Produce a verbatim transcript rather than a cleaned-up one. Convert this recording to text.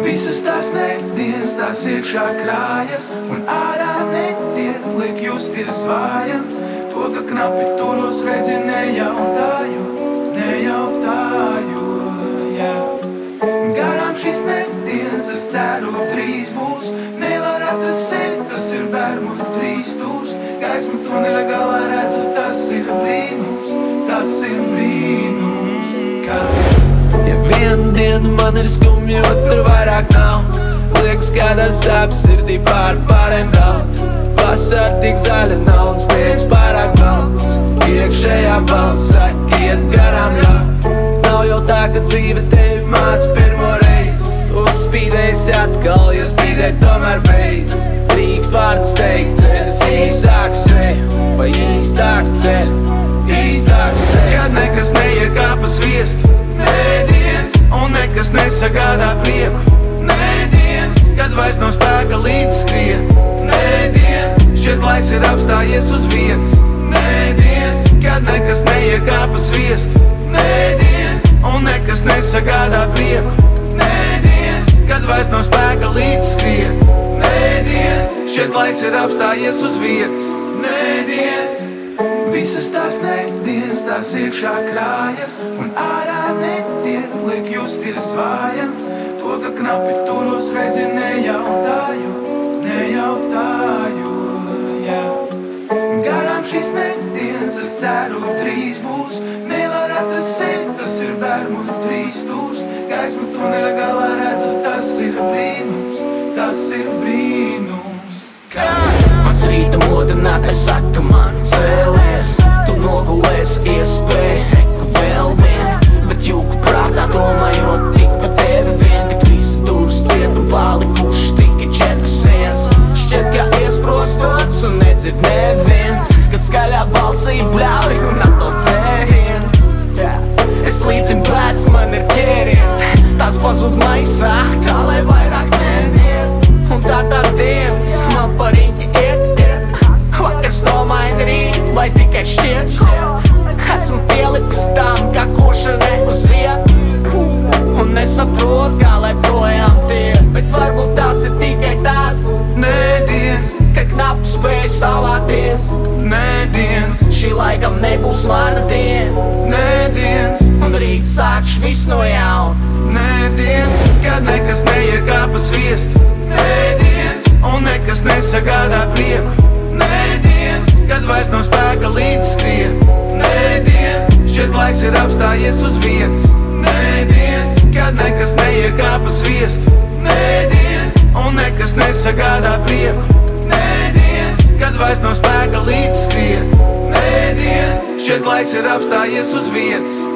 Visas tās nedienas, tās iekšā krājas, un ārā netiek, liek justies vājam. To, ka knapi turos redzi nejautāju, nejautāju, jā. Garām šīs nedienas, es ceru drīz būs. Nevar atrast sevi, tas ir Bermudu trīs stūrs. Gaismu tuneļa galā redzu, tas ir brīnums, tas ir brīnums, kā. Ja viena diena man ir skumja, otru vairāk nav. Liekas, kādā sāp sirdī pār pārēm daudz. Vasara tik zaļa nav un sniegs pārāk balts. Iekšējā balss saka, iet garām ļauj. Nav jau tā, ka dzīve tevi māc pirmo reizi. Uzspīdēsi atkal, ja spīdē tomēr beidz. Drīkst vārds teikt, ceļas īsāk seju, vai īstāk ceļu, īstāk seju. Kad nekas neiet kā pa sviestu, nedienas, un nekas nesagādā prieku, nedienas. Kad vairs nav spēka līdz skrien, nedienas. Šķiet laiks ir apstājies uz vietas, nedienas. Kad nekas neiet kā pa sviestu, nedienas, un nekas nesagādā prieku, nedienas. Kad vairs nav spēka līdz skrien, nedienas. Šķiet laiks ir apstājies uz vietas, nedienas. Visas tās nedienas, tās iekšā krājas, un ārā netiek, liek justies vājam. To, ka knapi turos redzi nejautāju, nejautāju, jā. Garām šīs nedienas, es ceru drīz būs. Nevar atrast sevi, tas ir Bermudu trīs stūrs. Gaismu tuneļa galā redzu, tas ir brīnums, tas ir brīnums, kā. Mans rīta modinātais saka man cēlies. Tu nogulēs iespēja, reku vēl vien. Bet jūku prātā domājot tik pa tevi vien. Kad visi turas ciet un palikuši tikai četras sienas. Šķiet, ka iesprostots un nedzird neviens. Kad skaļā balsī bļauj un atkal cēriens. Es līdzim pēc, man ir ķēriens. Tās pazūd maisā, tā lai vairāk nenies. Un tā tās dienas man par riņķi iet, iet. Vakars nomaina rīt, vai tikai šķiet, šķiet. Esmu pielipis tam, kā košanai uz iet. Un nesaprot, kā lai projām tiek. Bet varbūt tās ir tikai tās nedienas, kad knapi spēj savākties. nedienas, Šī laikam nebūs mana diena. nedienas, Un rīt sākš viss no jauna. nedienas. Kad nekas neiet kā pa sviestu, nedienas, un nekas nesagādā prieku, nedienas. Kad vairs nav spēka līdz skrien, nedienas. Šķiet laiks ir apstājies uz vietas, nedienas. Kad nekas neiet kā pa sviestu, nedienas, un nekas nesagādā prieku, nedienas. Kad vairs nav spēka līdz skrien, nedienas. Šķiet laiks ir apstājies uz vietas.